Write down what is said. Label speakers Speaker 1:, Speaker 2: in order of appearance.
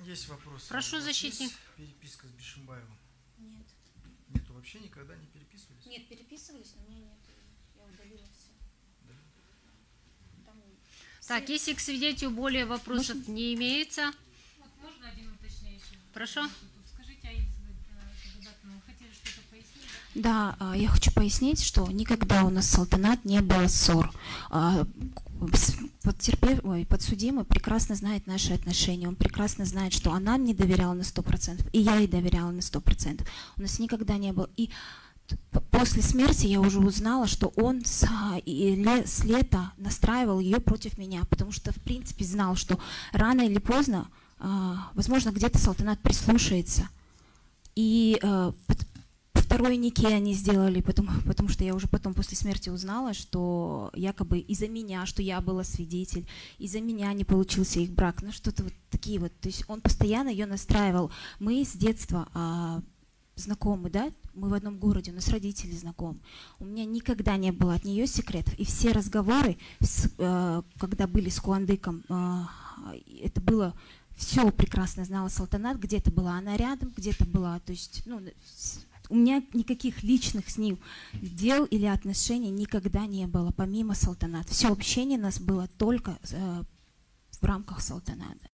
Speaker 1: Есть вопрос.
Speaker 2: Прошу, защитник.
Speaker 1: Есть переписка с Бишимбаевым?
Speaker 3: Нет.
Speaker 1: Нету, вообще никогда не переписывались?
Speaker 3: Нет, переписывались, но у меня нет. Я удалила все.
Speaker 1: Да.
Speaker 3: Там
Speaker 2: Так, если к свидетелю более вопросов не имеется.
Speaker 4: Вот можно один уточняющий?
Speaker 2: Прошу.
Speaker 4: Скажите, Аида Сагадатовна, вы хотели что-то пояснить?
Speaker 3: Да, я хочу пояснить, что никогда у нас с Салтанат не было ссор. Подсудимый прекрасно знает наши отношения, он прекрасно знает, что она мне доверяла на 100%, и я ей доверяла на 100%. У нас никогда не было. И после смерти я уже узнала, что он с лета настраивал ее против меня, потому что, в принципе, знал, что рано или поздно, возможно, где-то Салтанат прислушается. И второй никей они сделали, потому что я уже потом после смерти узнала, что якобы из-за меня, что я была свидетель, из-за меня не получился их брак, ну что-то вот такие вот. То есть он постоянно ее настраивал. Мы с детства знакомы, да, мы в одном городе, у нас родители знакомы. У меня никогда не было от нее секретов. И все разговоры, когда были с Куандыком, это было... Все прекрасно знала Салтанат, где-то была она рядом, где-то была, то есть, ну, у меня никаких личных с ним дел или отношений никогда не было, помимо Салтанат. Все общение у нас было только в рамках Салтаната.